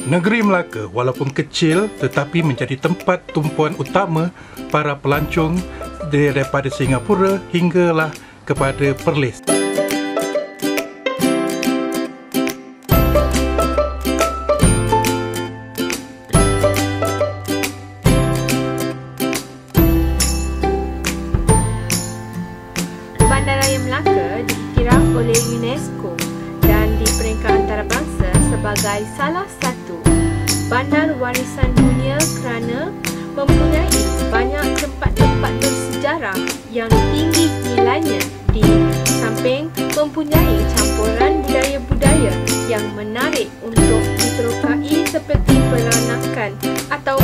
Negeri Melaka walaupun kecil tetapi menjadi tempat tumpuan utama para pelancong daripada Singapura hinggalah kepada Perlis. Bandaraya Melaka diiktiraf oleh UNESCO dan di peringkat antarabangsa sebagai salah satu bandar warisan dunia kerana mempunyai banyak tempat-tempat bersejarah yang tinggi nilainya, di samping mempunyai campuran budaya-budaya yang menarik untuk diterokai seperti peranakan atau